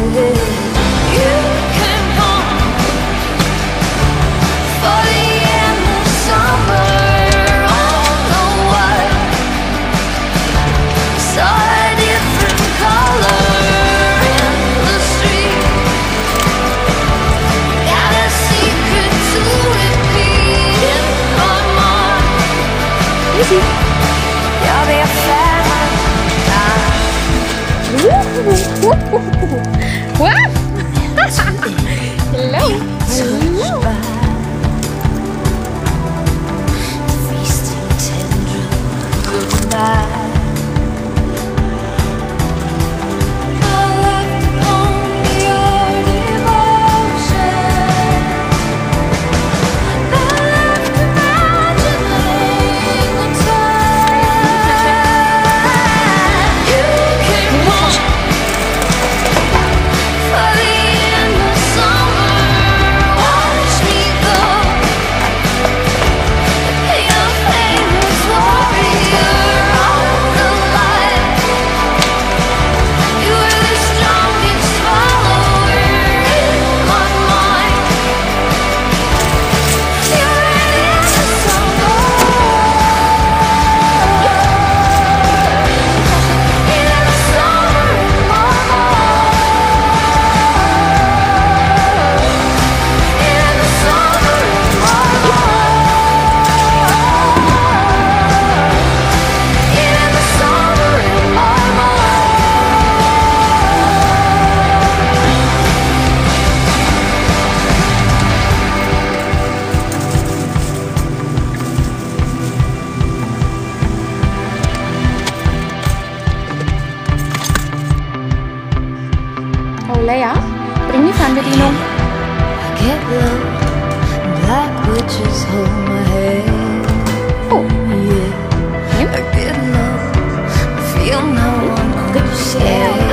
You came home for the end of summer. Oh, no, what? Saw a different color in the street. Got a secret to repeat in my mind. Easy. You'll be a fan of mine. What? Hello. Hello. Feasting tender goodnight. I left upon your devotion. I left imagining the time you came home for the end of summer. Watch me go, your famous warrior of the light. You were the strongest follower in my mind. You're ready to summer. In the summer in my heart. In the summer in my heart. In the summer in my Oh, Leia, bring die Fernbedienung. Get low, black witches hold my head. Oh, Yeah, Yep. I get low, feel no one good share.